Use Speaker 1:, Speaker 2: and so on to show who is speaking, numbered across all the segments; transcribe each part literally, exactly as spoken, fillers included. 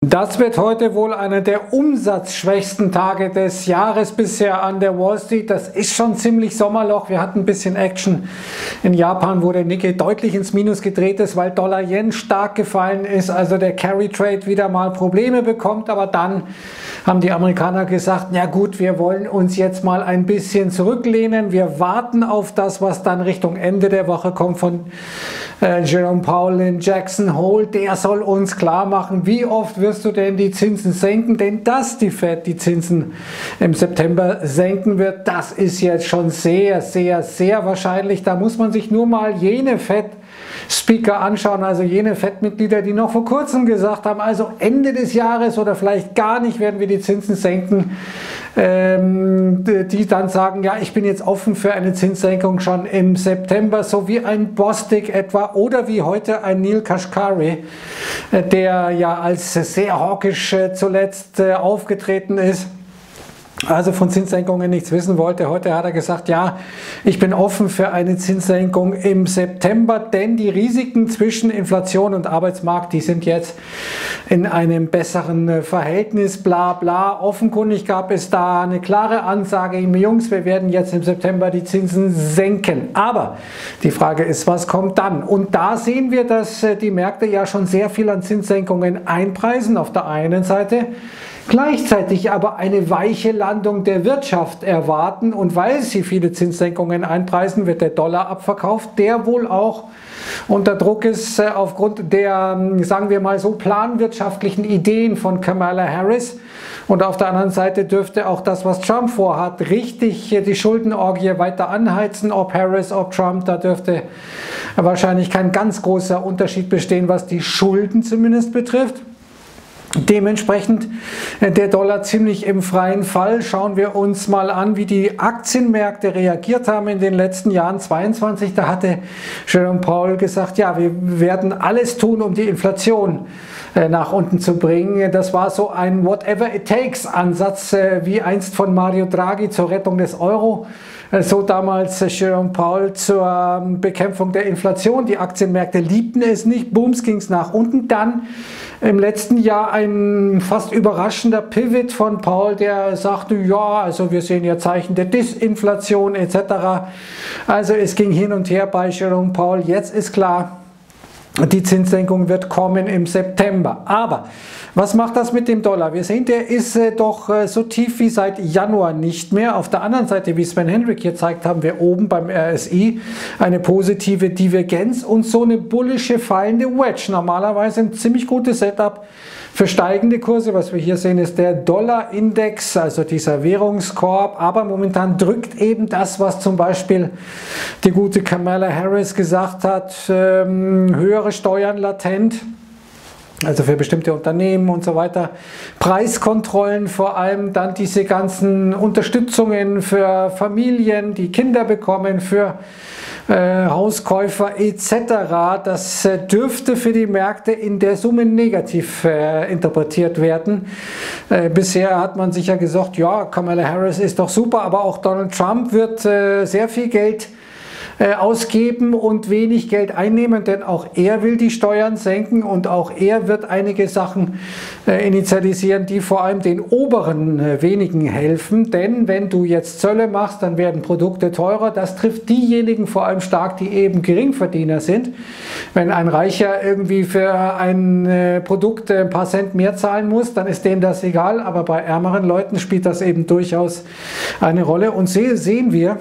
Speaker 1: Das wird heute wohl einer der umsatzschwächsten Tage des Jahres bisher an der Wall Street. Das ist schon ziemlich Sommerloch. Wir hatten ein bisschen Action in Japan, wo der Nikkei deutlich ins Minus gedreht ist, weil Dollar-Yen stark gefallen ist. Also der Carry-Trade wieder mal Probleme bekommt. Aber dann haben die Amerikaner gesagt, na gut, wir wollen uns jetzt mal ein bisschen zurücklehnen. Wir warten auf das, was dann Richtung Ende der Woche kommt von äh, Jerome Powell in Jackson Hole. Der soll uns klar machen, wie oft wirst du denn die Zinsen senken? Denn dass die Fed die Zinsen im September senken wird, das ist jetzt schon sehr, sehr, sehr wahrscheinlich. Da muss man sich nur mal jene Fed-Speaker anschauen, also jene Fed-Mitglieder, die noch vor kurzem gesagt haben, also Ende des Jahres oder vielleicht gar nicht werden wir die Zinsen senken, ähm, die dann sagen, ja, ich bin jetzt offen für eine Zinssenkung schon im September, so wie ein Bostic etwa oder wie heute ein Neel Kashkari, äh, der ja als sehr hawkisch äh, zuletzt äh, aufgetreten ist, also von Zinssenkungen nichts wissen wollte. Heute hat er gesagt, ja, ich bin offen für eine Zinssenkung im September, denn die Risiken zwischen Inflation und Arbeitsmarkt, die sind jetzt in einem besseren Verhältnis, bla bla. Offenkundig gab es da eine klare Ansage, Jungs, wir werden jetzt im September die Zinsen senken. Aber die Frage ist, was kommt dann? Und da sehen wir, dass die Märkte ja schon sehr viel an Zinssenkungen einpreisen auf der einen Seite, gleichzeitig aber eine weiche Landung der Wirtschaft erwarten, und weil sie viele Zinssenkungen einpreisen, wird der Dollar abverkauft, der wohl auch unter Druck ist aufgrund der, sagen wir mal so, planwirtschaftlichen Ideen von Kamala Harris. Und auf der anderen Seite dürfte auch das, was Trump vorhat, richtig die Schuldenorgie weiter anheizen, ob Harris, ob Trump. Da dürfte wahrscheinlich kein ganz großer Unterschied bestehen, was die Schulden zumindest betrifft. Dementsprechend der Dollar ziemlich im freien Fall. Schauen wir uns mal an, wie die Aktienmärkte reagiert haben in den letzten Jahren. zweiundzwanzig, da hatte Jerome Powell gesagt, ja, wir werden alles tun, um die Inflation nach unten zu bringen. Das war so ein Whatever it takes Ansatz, wie einst von Mario Draghi zur Rettung des Euro. So damals Jerome Powell zur Bekämpfung der Inflation. Die Aktienmärkte liebten es nicht, booms, ging es nach unten. Dann im letzten Jahr ein fast überraschender Pivot von Powell, der sagte, ja, also wir sehen ja Zeichen der Disinflation et cetera. Also es ging hin und her bei Jerome Powell. Jetzt ist klar, die Zinssenkung wird kommen im September. Aber was macht das mit dem Dollar? Wir sehen, der ist äh, doch äh, so tief wie seit Januar nicht mehr. Auf der anderen Seite, wie Sven Hendrick hier zeigt, haben wir oben beim R S I eine positive Divergenz und so eine bullische fallende Wedge. Normalerweise ein ziemlich gutes Setup für steigende Kurse. Was wir hier sehen, ist der Dollar-Index, also dieser Währungskorb. Aber momentan drückt eben das, was zum Beispiel die gute Kamala Harris gesagt hat, ähm, höhere Steuern latent. Also für bestimmte Unternehmen und so weiter, Preiskontrollen vor allem, dann diese ganzen Unterstützungen für Familien, die Kinder bekommen, für äh, Hauskäufer et cetera. Das äh, dürfte für die Märkte in der Summe negativ äh, interpretiert werden. Äh, bisher hat man sich ja gesagt, ja, Kamala Harris ist doch super, aber auch Donald Trump wird äh, sehr viel Geld ausgeben und wenig Geld einnehmen, denn auch er will die Steuern senken und auch er wird einige Sachen äh, initialisieren, die vor allem den oberen äh, wenigen helfen, denn wenn du jetzt Zölle machst, dann werden Produkte teurer. Das trifft diejenigen vor allem stark, die eben Geringverdiener sind. Wenn ein Reicher irgendwie für ein äh, Produkt ein paar Cent mehr zahlen muss, dann ist dem das egal, aber bei ärmeren Leuten spielt das eben durchaus eine Rolle, und se sehen wir,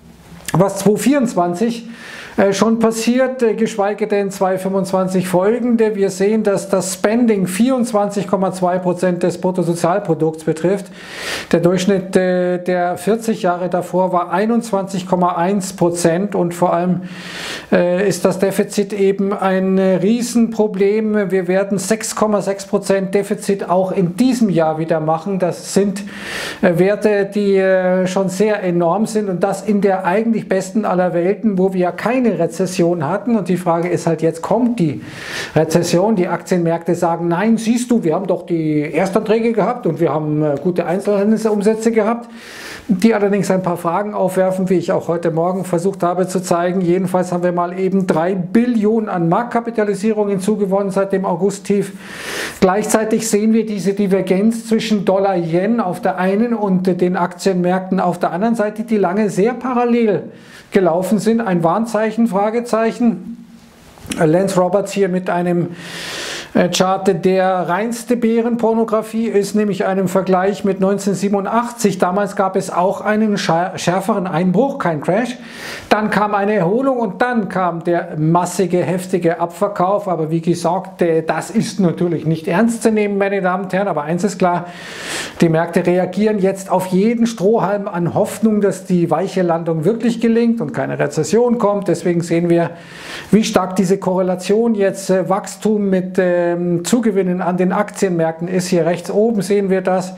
Speaker 1: was zweitausendvierundzwanzig äh, schon passiert, äh, geschweige denn zweitausendfünfundzwanzig folgende. Wir sehen, dass das Spending vierundzwanzig Komma zwei Prozent des Bruttosozialprodukts betrifft. Der Durchschnitt äh, der vierzig Jahre davor war einundzwanzig Komma eins Prozent, und vor allem äh, ist das Defizit eben ein äh, Riesenproblem. Wir werden sechs Komma sechs Prozent Defizit auch in diesem Jahr wieder machen. Das sind äh, Werte, die äh, schon sehr enorm sind, und das in der eigentlich besten aller Welten, wo wir ja keine keine Rezession hatten. Und die Frage ist halt, jetzt kommt die Rezession. Die Aktienmärkte sagen, nein, siehst du, wir haben doch die Erstanträge gehabt und wir haben gute Einzelhandelsumsätze gehabt, die allerdings ein paar Fragen aufwerfen, wie ich auch heute Morgen versucht habe zu zeigen. Jedenfalls haben wir mal eben drei Billionen an Marktkapitalisierung hinzugewonnen seit dem August-Tief. Gleichzeitig sehen wir diese Divergenz zwischen Dollar-Yen auf der einen und den Aktienmärkten auf der anderen Seite, die lange sehr parallel gelaufen sind. Ein Warnzeichen, Fragezeichen. Lance Roberts hier mit einem Chart, der reinste Bärenpornografie ist, nämlich einem Vergleich mit neunzehnhundertsiebenundachtzig. Damals gab es auch einen schärferen Einbruch, kein Crash. Dann kam eine Erholung und dann kam der massige, heftige Abverkauf. Aber wie gesagt, das ist natürlich nicht ernst zu nehmen, meine Damen und Herren. Aber eins ist klar, die Märkte reagieren jetzt auf jeden Strohhalm an Hoffnung, dass die weiche Landung wirklich gelingt und keine Rezession kommt. Deswegen sehen wir, wie stark diese Korrelation jetzt äh, Wachstum mit ähm, Zugewinnen an den Aktienmärkten ist. Hier rechts oben sehen wir das.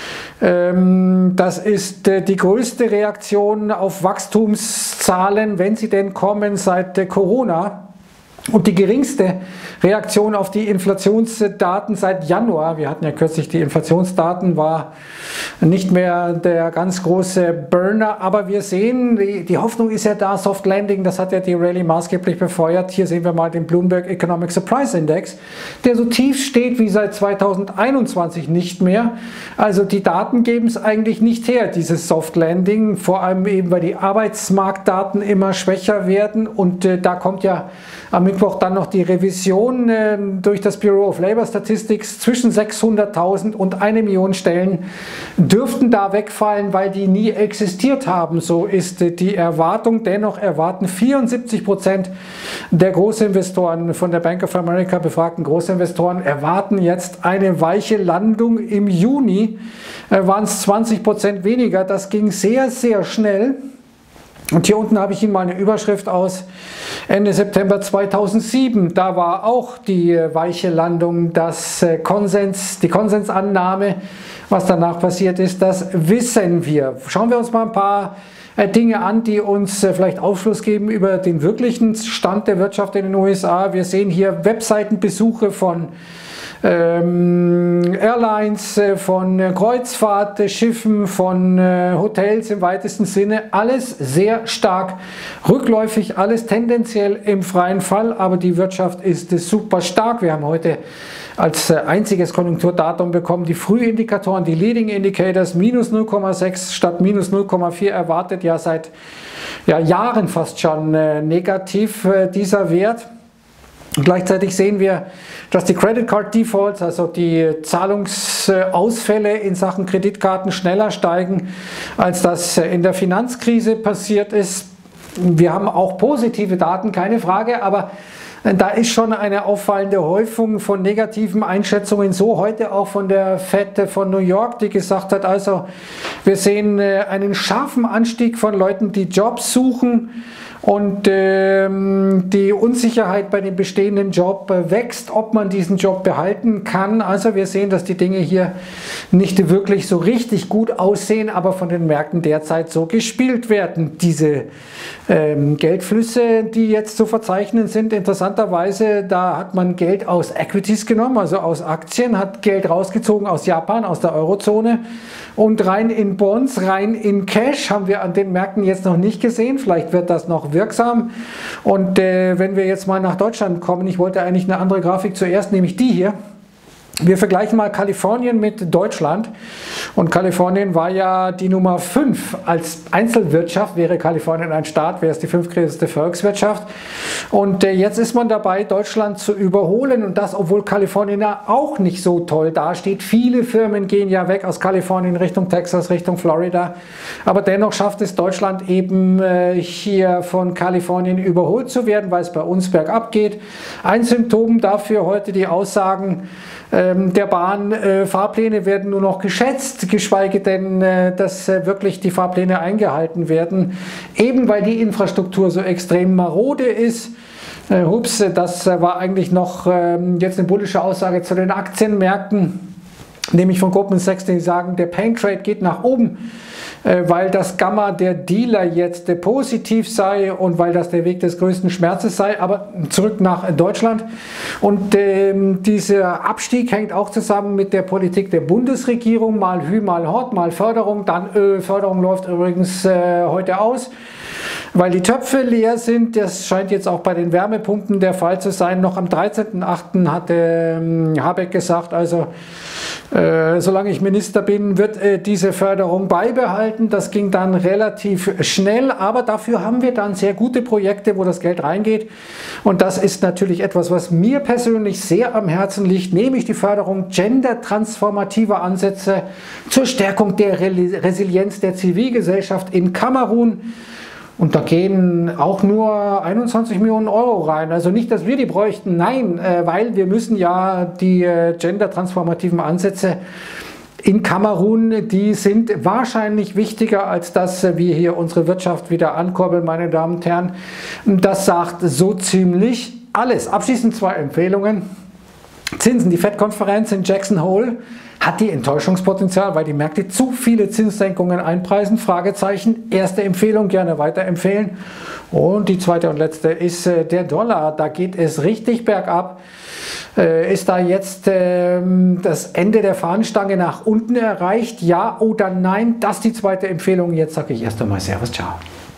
Speaker 1: Ähm, das ist äh, die größte Reaktion auf Wachstumszahlen, wenn sie denn kommen, seit äh, Corona. Und die geringste Reaktion auf die Inflationsdaten seit Januar, wir hatten ja kürzlich die Inflationsdaten, war nicht mehr der ganz große Burner, aber wir sehen, die, die Hoffnung ist ja da, Soft Landing, das hat ja die Rallye maßgeblich befeuert. Hier sehen wir mal den Bloomberg Economic Surprise Index, der so tief steht wie seit zweitausendeinundzwanzig nicht mehr. Also die Daten geben es eigentlich nicht her, dieses Soft Landing, vor allem eben, weil die Arbeitsmarktdaten immer schwächer werden und äh, da kommt ja am Mittwoch dann noch die Revision äh, durch das Bureau of Labor Statistics. Zwischen sechshunderttausend und eine Million Stellen dürften da wegfallen, weil die nie existiert haben. So ist äh, die Erwartung. Dennoch erwarten vierundsiebzig Prozent der Großinvestoren, von der Bank of America befragten Großinvestoren, erwarten jetzt eine weiche Landung. Im Juni äh, waren es zwanzig Prozent weniger. Das ging sehr, sehr schnell. Und hier unten habe ich Ihnen mal eine Überschrift aus Ende September zweitausendsieben. Da war auch die weiche Landung, das Konsens, die Konsensannahme. Was danach passiert ist, das wissen wir. Schauen wir uns mal ein paar Dinge an, die uns vielleicht Aufschluss geben über den wirklichen Stand der Wirtschaft in den U S A. Wir sehen hier Webseitenbesuche von Ähm, Airlines, äh, von äh, Kreuzfahrtschiffen, von äh, Hotels im weitesten Sinne, alles sehr stark rückläufig, alles tendenziell im freien Fall, aber die Wirtschaft ist äh, super stark. Wir haben heute als äh, einziges Konjunkturdatum bekommen die Frühindikatoren, die Leading Indicators, minus null Komma sechs statt minus null Komma vier erwartet, ja seit ja, Jahren fast schon äh, negativ äh, dieser Wert. Und gleichzeitig sehen wir, dass die Credit Card Defaults, also die Zahlungsausfälle in Sachen Kreditkarten schneller steigen, als das in der Finanzkrise passiert ist. Wir haben auch positive Daten, keine Frage, aber da ist schon eine auffallende Häufung von negativen Einschätzungen, so heute auch von der Fed von New York, die gesagt hat, also wir sehen einen scharfen Anstieg von Leuten, die Jobs suchen. Und ähm, die Unsicherheit bei dem bestehenden Job äh, wächst, ob man diesen Job behalten kann. Also wir sehen, dass die Dinge hier nicht wirklich so richtig gut aussehen, aber von den Märkten derzeit so gespielt werden. Diese ähm, Geldflüsse, die jetzt zu verzeichnen sind, interessanterweise, da hat man Geld aus Equities genommen, also aus Aktien, hat Geld rausgezogen aus Japan, aus der Eurozone und rein in Bonds, rein in Cash, haben wir an den Märkten jetzt noch nicht gesehen. Vielleicht wird das noch wirksam. Und äh, wenn wir jetzt mal nach Deutschland kommen, ich wollte eigentlich eine andere Grafik zuerst, nämlich die hier. Wir vergleichen mal Kalifornien mit Deutschland und Kalifornien war ja die Nummer fünf. Als Einzelwirtschaft wäre Kalifornien ein Staat, wäre es die fünftgrößte Volkswirtschaft. Und äh, jetzt ist man dabei, Deutschland zu überholen und das, obwohl Kalifornien ja auch nicht so toll dasteht. Viele Firmen gehen ja weg aus Kalifornien Richtung Texas, Richtung Florida. Aber dennoch schafft es Deutschland eben äh, hier von Kalifornien überholt zu werden, weil es bei uns bergab geht. Ein Symptom dafür heute die Aussagen der Bahn, äh, Fahrpläne werden nur noch geschätzt, geschweige denn, äh, dass äh, wirklich die Fahrpläne eingehalten werden, eben weil die Infrastruktur so extrem marode ist. Äh, hups, das äh, war eigentlich noch äh, jetzt eine bullische Aussage zu den Aktienmärkten. nämlich von Goldman Sachs, die sagen, der Pain Trade geht nach oben, weil das Gamma der Dealer jetzt positiv sei und weil das der Weg des größten Schmerzes sei, aber zurück nach Deutschland. Und ähm, dieser Abstieg hängt auch zusammen mit der Politik der Bundesregierung, mal Hü, mal Hott, mal Förderung, dann Ölförderung läuft übrigens äh, heute aus, weil die Töpfe leer sind. Das scheint jetzt auch bei den Wärmepumpen der Fall zu sein. Noch am dreizehnten achten hatte ähm, Habeck gesagt, also äh, solange ich Minister bin, wird äh, diese Förderung beibehalten. Das ging dann relativ schnell, aber dafür haben wir dann sehr gute Projekte, wo das Geld reingeht. Und das ist natürlich etwas, was mir persönlich sehr am Herzen liegt, nämlich die Förderung gendertransformativer Ansätze zur Stärkung der Re Resilienz der Zivilgesellschaft in Kamerun. Und da gehen auch nur einundzwanzig Millionen Euro rein. Also nicht, dass wir die bräuchten, nein, äh, weil wir müssen ja die äh, gendertransformativen Ansätze in Kamerun, die sind wahrscheinlich wichtiger, als dass wir hier unsere Wirtschaft wieder ankurbeln, meine Damen und Herren. Das sagt so ziemlich alles. Abschließend zwei Empfehlungen. Zinsen, die Fed-Konferenz in Jackson Hole hat die Enttäuschungspotenzial, weil die Märkte zu viele Zinssenkungen einpreisen, Fragezeichen. Erste Empfehlung, gerne weiterempfehlen. Und die zweite und letzte ist äh, der Dollar. Da geht es richtig bergab. Äh, ist da jetzt äh, das Ende der Fahnenstange nach unten erreicht? Ja oder nein? Das ist die zweite Empfehlung. Jetzt sage ich erst einmal Servus, ciao.